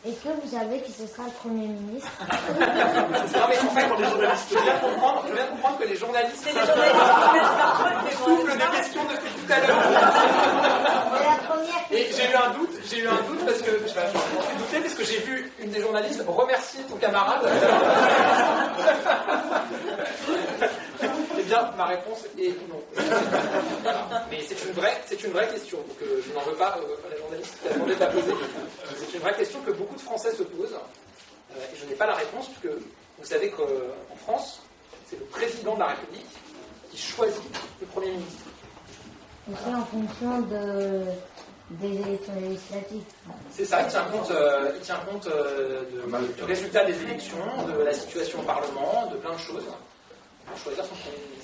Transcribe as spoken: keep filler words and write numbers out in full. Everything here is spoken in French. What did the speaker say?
Est-ce que vous savez qui ce sera le Premier ministre? Non mais en fait, pour les journalistes, je viens de comprendre, je viens de comprendre que les journalistes C'est les journalistes soufflent des questions depuis tout à l'heure. C'est la première Et question. j'ai eu un doute, j'ai eu un doute parce que je m'en suis douté parce que j'ai vu une des journalistes remercier ton camarade. Eh bien, ma réponse est non. Voilà. Mais c'est une vraie, c'est une vraie question. Donc, euh, je n'en veux pas euh, à la journaliste qui a demandé de la poser. C'est une vraie question que beaucoup de Français se posent. Euh, et je n'ai pas la réponse, puisque vous savez qu'en France, c'est le président de la République qui choisit le Premier ministre. C'est en fonction de, des élections législatives. C'est ça, il tient compte, euh, il tient compte euh, de- du résultat des élections, de la situation au Parlement, de plein de choses, pour choisir son Premier ministre.